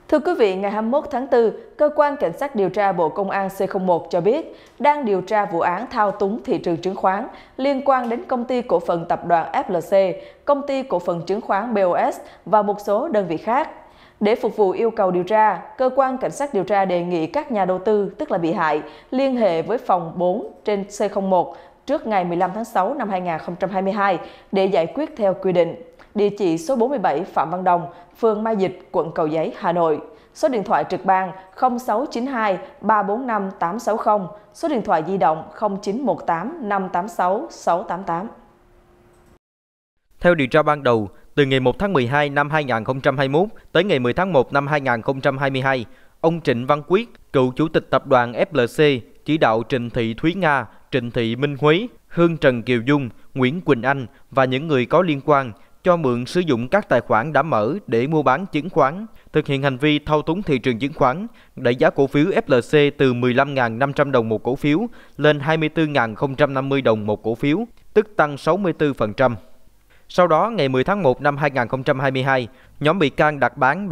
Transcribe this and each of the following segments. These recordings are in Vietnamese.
Thưa quý vị, ngày 21 tháng 4, Cơ quan Cảnh sát điều tra Bộ Công an C01 cho biết đang điều tra vụ án thao túng thị trường chứng khoán liên quan đến Công ty Cổ phần Tập đoàn FLC, Công ty Cổ phần Chứng khoán BOS và một số đơn vị khác. Để phục vụ yêu cầu điều tra, Cơ quan Cảnh sát điều tra đề nghị các nhà đầu tư, tức là bị hại, liên hệ với phòng 4 trên C01 trước ngày 15 tháng 6 năm 2022 để giải quyết theo quy định. Địa chỉ số 47 Phạm Văn Đồng, phường Mai Dịch, quận Cầu Giấy, Hà Nội. Số điện thoại trực ban 0692 345 860, số điện thoại di động 0918 586 688. Theo điều tra ban đầu, từ ngày 1 tháng 12 năm 2021 tới ngày 10 tháng 1 năm 2022, ông Trịnh Văn Quyết, cựu chủ tịch tập đoàn FLC, chỉ đạo Trịnh Thị Thúy Nga, Trịnh Thị Minh Huế, Hương Trần Kiều Dung, Nguyễn Quỳnh Anh và những người có liên quan cho mượn sử dụng các tài khoản đã mở để mua bán chứng khoán, thực hiện hành vi thao túng thị trường chứng khoán, đẩy giá cổ phiếu FLC từ 15.500 đồng một cổ phiếu lên 24.050 đồng một cổ phiếu, tức tăng 64%. Sau đó, ngày 10 tháng 1 năm 2022, nhóm bị can đặt bán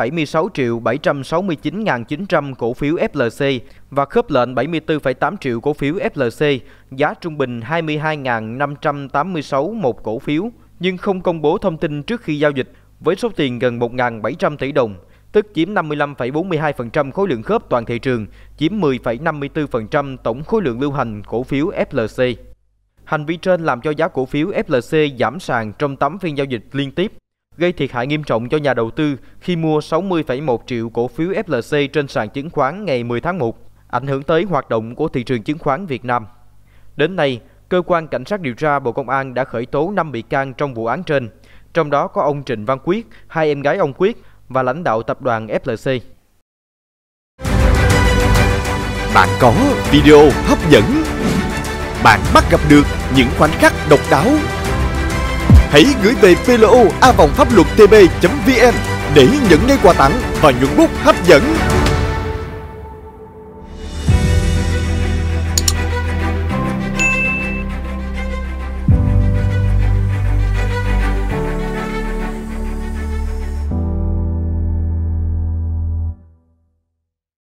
76.769.900 cổ phiếu FLC và khớp lệnh 74,8 triệu cổ phiếu FLC, giá trung bình 22.586 một cổ phiếu, nhưng không công bố thông tin trước khi giao dịch với số tiền gần 1.700 tỷ đồng, tức chiếm 55,42% khối lượng khớp toàn thị trường, chiếm 10,54% tổng khối lượng lưu hành cổ phiếu FLC. Hành vi trên làm cho giá cổ phiếu FLC giảm sàn trong 8 phiên giao dịch liên tiếp, gây thiệt hại nghiêm trọng cho nhà đầu tư khi mua 60,1 triệu cổ phiếu FLC trên sàn chứng khoán ngày 10 tháng 1, ảnh hưởng tới hoạt động của thị trường chứng khoán Việt Nam. Đến nay, Cơ quan Cảnh sát điều tra Bộ Công an đã khởi tố 5 bị can trong vụ án trên, trong đó có ông Trịnh Văn Quyết, 2 em gái ông Quyết và lãnh đạo tập đoàn FLC. Bạn có video hấp dẫn, bạn bắt gặp được những khoảnh khắc độc đáo. Hãy gửi về plo@phapluottv.vn để nhận ngay quà tặng và nhuận bút hấp dẫn.